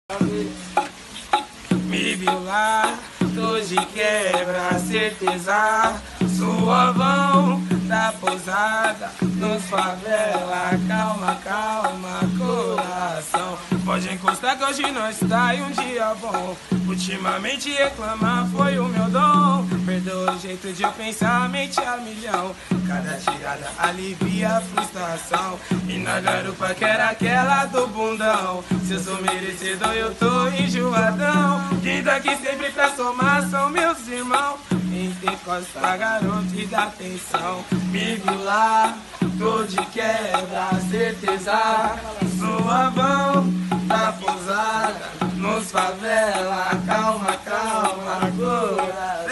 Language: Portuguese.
Me viu lá, tô de quebra, certeza. Suavão da pousada, nos favela. Calma, calma, coração. Pode encostar que hoje nós tá em um dia bom. Ultimamente reclamar foi o meu dom. Perdoa o jeito de eu pensar, mente a milhão. Cada tirada alivia a frustração. E na garupa que era aquela do bundão. Se eu sou merecedor eu tô enjoadão. Quem daqui sempre pra somar são meus irmãos. Encosta garoto e dá atenção. Me viu lá, tô de quebra, certeza. Suavão da pousada, nos favela. Calma, calma, coração.